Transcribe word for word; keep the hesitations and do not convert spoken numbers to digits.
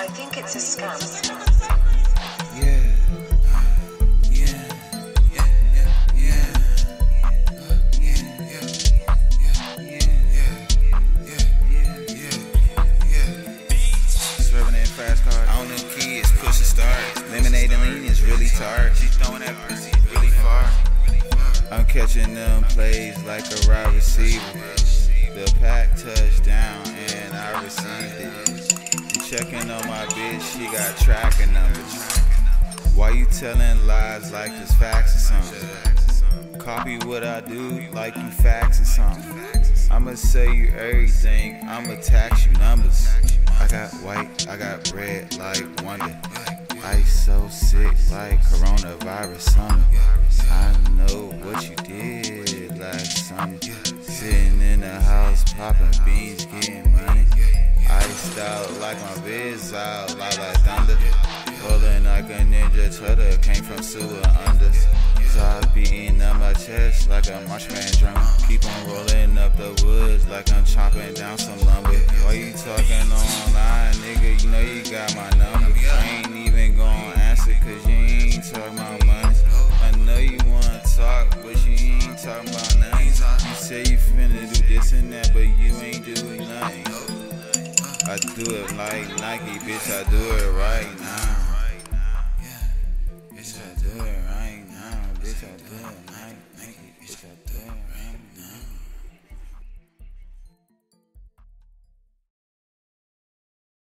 I think it's a scam. Yeah. Yeah. Yeah. Yeah. Yeah. Yeah. Yeah. Yeah. Yeah. Yeah. Swerving in fast cars. On them kids, push the start. Lemonade and lean is really tart. She throwing that pussy really far. I'm catching them plays like a wide receiver. The pack touchdown and I received it. You checking on my bitch, she got tracking numbers. Why you telling lies like it's facts or something? Copy what I do like you faxing something. I'ma say you everything, I'ma tax you numbers. I got white, I got red like Wonder. Ice so sick like coronavirus summer. I know what you did last summer. Sitting in the house popping beans, getting money. Iced out like my biz out, loud like thunder. Rolling like a ninja turtle, came from sewer under. Zod beating on my chest like a marchman drummer. Keep on rolling up the woods like I'm chopping down some lumber. Why you talking online, nigga? You know you got my number. I ain't even gonna answer cause you ain't talking about money. I know you wanna talk, but you ain't talking about nothing. You say you finna do this and that, but you ain't doing nothing. I do it like Nike, bitch, I do it right.